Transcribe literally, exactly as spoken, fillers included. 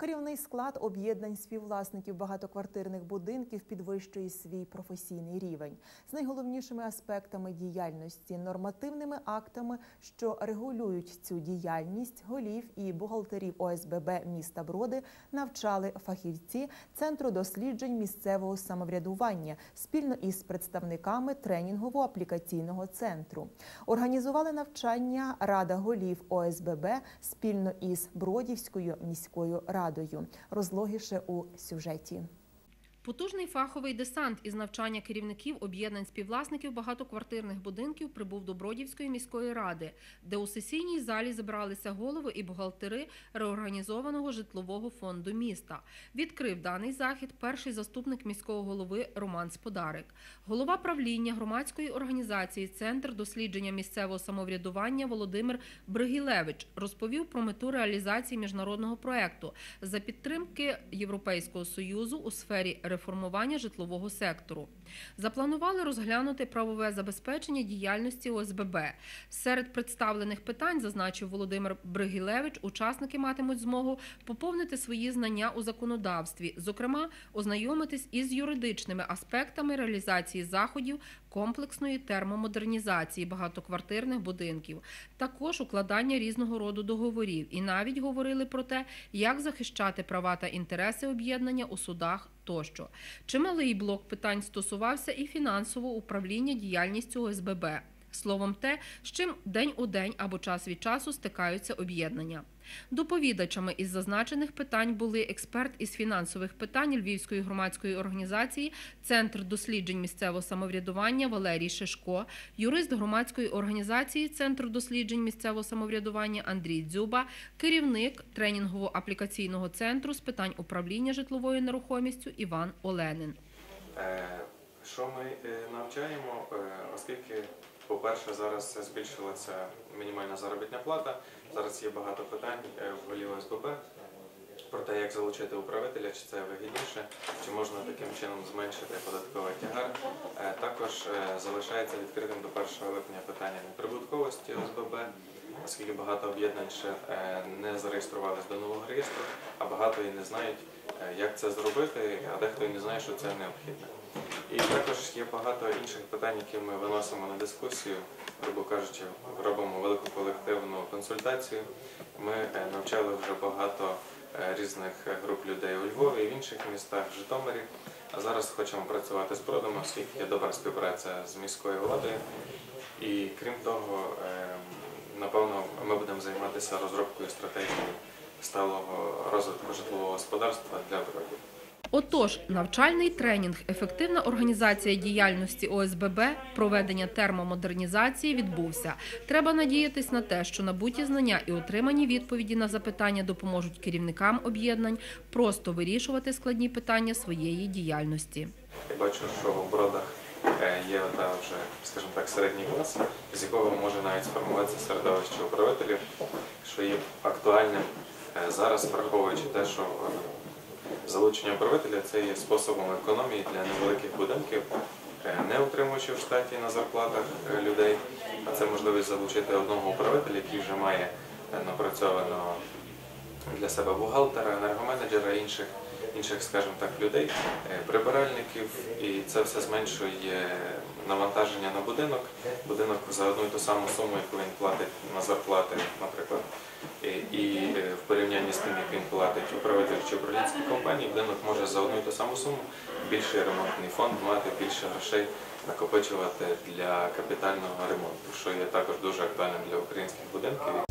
Керівний склад об'єднань співвласників багатоквартирних будинків підвищує свій професійний рівень. З найголовнішими аспектами діяльності, нормативними актами, що регулюють цю діяльність, голів і бухгалтерів О С Б Б міста Броди навчали фахівці Центру досліджень місцевого самоврядування спільно із представниками тренінгово-аплікаційного центру. Організували навчання Рада голів О С Б Б спільно із Бродівською міською радою. Розлогіше у сюжеті. Потужний фаховий десант із навчання керівників об'єднань співвласників багатоквартирних будинків прибув до Бродівської міської ради, де у сесійній залі зібралися голови і бухгалтери реорганізованого житлового фонду міста. Відкрив даний захід перший заступник міського голови Роман Сподарик. Голова правління громадської організації «Центр дослідження місцевого самоврядування» Володимир Бригілевич розповів про мету реалізації міжнародного проєкту за підтримки Європейського Союзу у сфері реформування житлового сектору. Запланували розглянути правове забезпечення діяльності О С Б Б. Серед представлених питань, зазначив Володимир Бригілевич, учасники матимуть змогу поповнити свої знання у законодавстві, зокрема, ознайомитись із юридичними аспектами реалізації заходів комплексної термомодернізації багатоквартирних будинків, також укладання різного роду договорів. І навіть говорили про те, як захищати права та інтереси об'єднання у судах тощо. Чималий блок питань стосувався і фінансового управління діяльністю О С Б Б. Словом, те, з чим день у день або час від часу стикаються об'єднання. Доповідачами із зазначених питань були експерт із фінансових питань Львівської громадської організації «Центр досліджень місцевого самоврядування» Валерій Шишко, юрист громадської організації «Центр досліджень місцевого самоврядування» Андрій Дзюба, керівник тренінгово-аплікаційного центру з питань управління житловою нерухомістю Іван Оленин. Що ми навчаємо, оскільки, по-перше, зараз збільшилася мінімальна заробітна плата, зараз є багато питань в голі О С Б Б про те, як залучити управителя, чи це вигідніше, чи можна таким чином зменшити податковий тягар. Також залишається відкритим до першого липня питання неприбутковості О С Б Б, оскільки багато об'єднань ще не зареєструвалися до нового реєстру, а багато і не знають, як це зробити, а дехто і не знає, що це необхідно. І також є багато інших питань, які ми виносимо на дискусію, грубо кажучи, робимо велику колективну консультацію. Ми навчали вже багато різних груп людей у Львові і в інших містах, в Житомирі. А зараз хочемо працювати з Бродом, оскільки є добра співпраця з міською владою. І крім того, напевно, ми будемо займатися розробкою стратегії сталого розвитку житлового господарства для Бродів. Отож, навчальний тренінг «Ефективна організація діяльності О С Б Б. Проведення термомодернізації» відбувся. Треба надіятись на те, що набуті знання і отримані відповіді на запитання допоможуть керівникам об'єднань просто вирішувати складні питання своєї діяльності. Я бачу, що в Бродах є та вже, скажімо так, середній клас, з якого може навіть сформуватися середовище управителів, що є актуальним зараз, враховуючи те, що залучення управителя – це є способом економії для невеликих будинків, не утримуючи в штаті на зарплатах людей, а це можливість залучити одного управителя, який вже має напрацьовано для себе бухгалтера, енергоменеджера, інших, інших, скажімо так, людей, прибиральників, і це все зменшує навантаження на будинок. Будинок за одну і ту саму суму, яку він платить на зарплати, наприклад, і в порівнянні з тим, як він платить управитель чи управлінській компанії, будинок може за одну і ту саму суму більший ремонтний фонд мати, більше грошей накопичувати для капітального ремонту, що є також дуже актуальним для українських будинків.